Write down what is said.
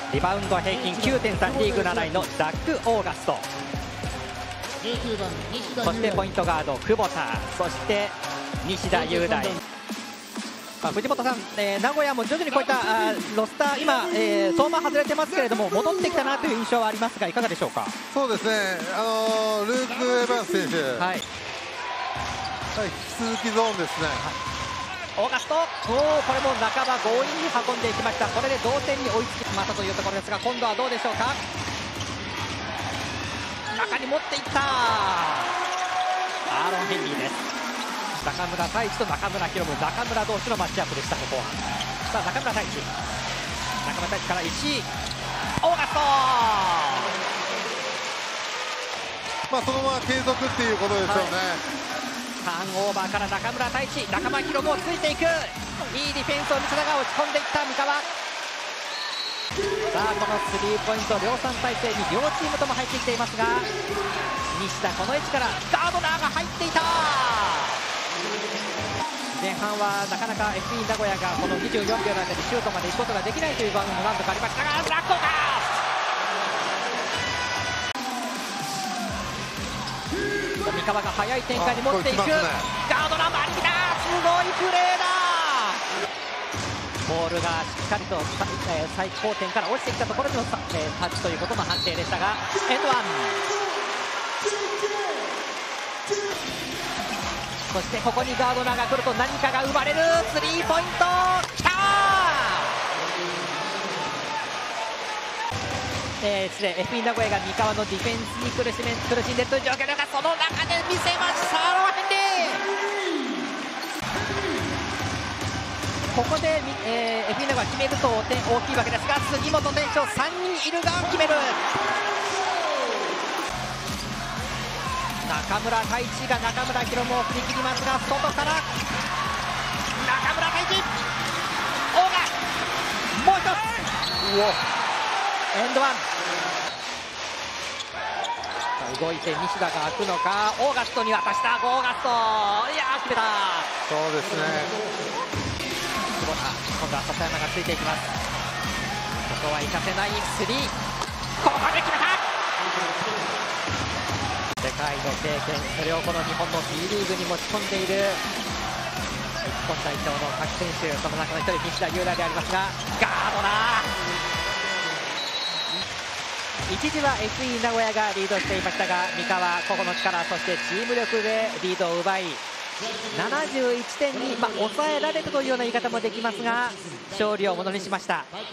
リバウンド平均 9.3 リーグ7位のザック・オーガスト、そしてポイントガード久保田、そして西田優大。藤本さん、名古屋も徐々にこういったロスター、今、相馬外れてますけれども戻ってきたなという印象はありますがいかがでしょうか。 そうですね、ルーク・エヴァンス選手、 はい、 引き続きゾーンですね。 オーガスト、これも半ば強引に運んでいきました。これで同点に追いつきましたというところですが、今度はどうでしょうか。中に持っていったアーロン・ヘンリーです。中村太一と中村宏夢、中村同士のマッチアップでした。ここはさあ中村太一から石井、オーガスト、 そのまま継続っていうことでしょうね。 ターンオーバーから中村太一、中村宏夢をついていく、いいディフェンスを見せながら落ち込んでいった三河。さあこのスリーポイント量産体制に両チームとも入ってきていますが、西田この位置からガードナーが入っていた。前半はなかなか FE 名古屋がこの24秒の間にシュートまで行くことができないという場面も何度かありましたが、ブラックオーカー、三河が速い展開に持っていく、ガードナーもありきだ、すごいプレーだ。ボールがしっかりと最高点から落ちてきたところでのタッチということの判定でしたが、エンドワン、そしてここにガードナーが来ると何かが生まれる。スリーポイントきたー、失礼、FE 名古屋が三河のディフェンスに苦しんでいるという状況ですが、その中で見せましたアーロン・ヘンリー。ここで、FE 名古屋決めると点大きいわけですが、杉本選手を3人いるが決める。中村太一が中村宏夢を振り切りますが、外から中村太一、オーガ、もう一つエンドワン、動いて西田が開くのか、オーガストに渡した、オーガスト、いやー決めた。 そうですね、 久保田、今度は笹山がついていきます。ここは行かせないスリー、ここで決めた。世界の経験、それをこの日本の B リーグに持ち込んでいる日本代表の各選手、その中の一人西田優大でありますが、ガードナー、一時は FE 名古屋がリードしていましたが、三河個々の力、そしてチーム力でリードを奪い71点に抑えられるというような言い方もできますが、勝利をものにしました。